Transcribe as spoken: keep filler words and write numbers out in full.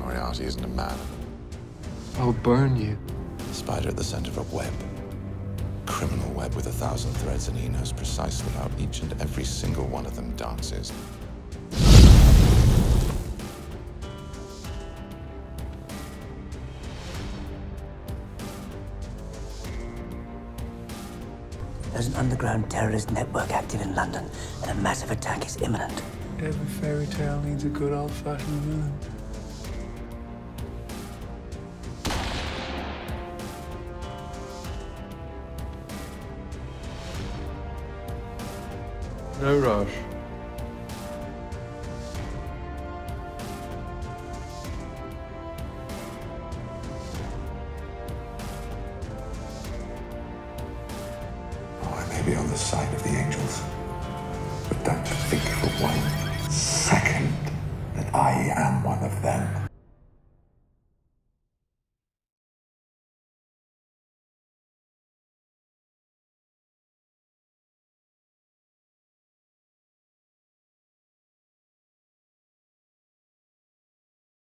Moriarty isn't a man. I'll burn you. The spider at the center of a web. Criminal web with a thousand threads, and he knows precisely how each and every single one of them dances. There's an underground terrorist network active in London, and a massive attack is imminent. Every fairy tale needs a good old-fashioned villain. No rush. Oh, I may be on the side of the angels, but don't think for one second that I am one of them.